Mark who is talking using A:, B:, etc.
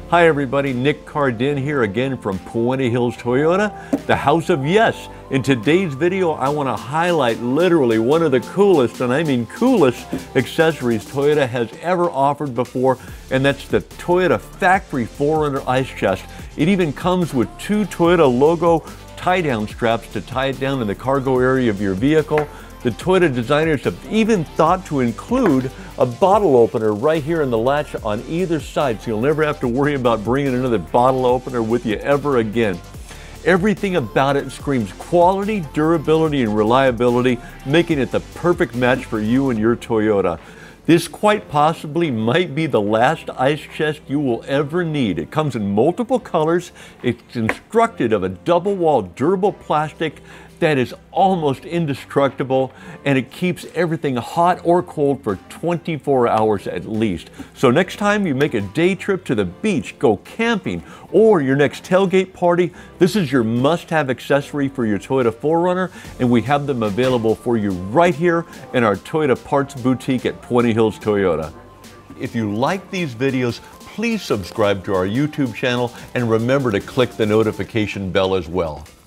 A: Hi everybody, Nick Cardin here again from Puente Hills Toyota, the house of yes. In today's video, I want to highlight literally one of the coolest, and I mean coolest, accessories Toyota has ever offered before, and that's the Toyota factory 4Runner ice chest. It even comes with two Toyota logo tie-down straps to tie it down in the cargo area of your vehicle. The Toyota designers have even thought to include a bottle opener right here in the latch on either side, so you'll never have to worry about bringing another bottle opener with you ever again. Everything about it screams quality, durability, and reliability, making it the perfect match for you and your Toyota. This quite possibly might be the last ice chest you will ever need. It comes in multiple colors. It's constructed of a double-walled durable plastic that is almost indestructible, and it keeps everything hot or cold for 24 hours at least. So next time you make a day trip to the beach, go camping, or your next tailgate party, this is your must-have accessory for your Toyota 4Runner, and we have them available for you right here in our Toyota Parts Boutique at Puente Hills Toyota. If you like these videos, please subscribe to our YouTube channel and remember to click the notification bell as well.